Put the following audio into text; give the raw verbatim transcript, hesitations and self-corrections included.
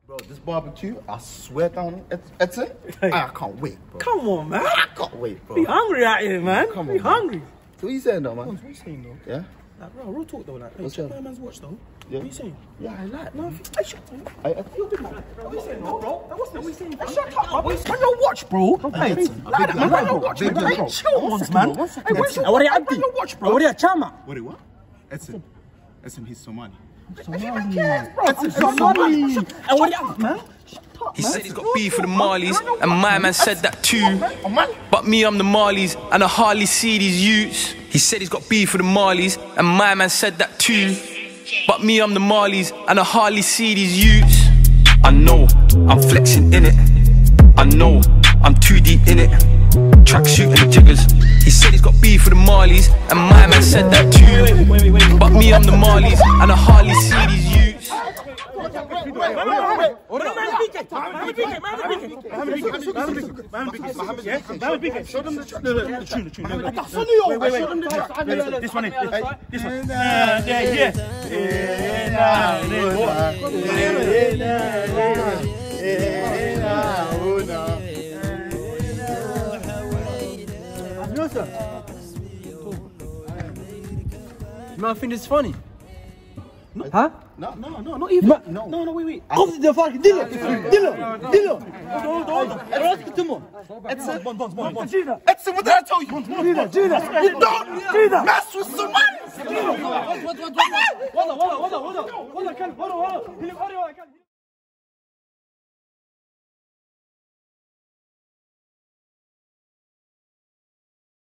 Bro, this barbecue, I swear down, Edson, hey. I can't wait, bro. Come on, man. I can't wait, bro. Be hungry out here, man. Come Be on, hungry. Man. So what you saying though, man? What are you saying though? Yeah? Like, bro, real talk though, like, hey, What's check that? my man's watch though. Yeah. What are you saying? Yeah, I like. No, I shut up. I, I, You're big man. What are you saying, bro? Bro, what's that? What are you saying? Shut up, man. Run your watch, bro. Hey, like that, man. Run your watch, man. Hey, chill, Monzz, man. Hey, where's your watch? Run your watch, bro. What are you, Chama? What are you, what? Edson. Edson, he's Somali. Somali. Edson, Somali. Hey, what are you, man? He said he's got beef for the Marleys, and my man said that too. But me, I'm the Marleys, and I hardly see these youths. He said he's got beef for the Marleys, and my man said that too. But me, I'm the Marleys, and I hardly see these youths. I know, I'm flexing in it. I know, I'm too deep in it. Tracksuit and jiggers. He said he's got beef for the Marleys, and my man said that too. But me, I'm the Marleys, and I hardly see these youths. Show them the track. The tune, the tune. Wait, wait, wait. This one, this one. Yeah, yeah. Man, I think this is funny. No. Huh? No, no, no, not even. Ma no, no, no, wait, wait. Kom de fucking Dilo! Dilo! Dilo! Hold on, hold on. Edson, Edson, Edson, what did I tell you? Gina, Gina! You don't mess with Somalis! What, what, what, what? Hold on, hold on, hold on, hold on. Hold on, hold on, hold on.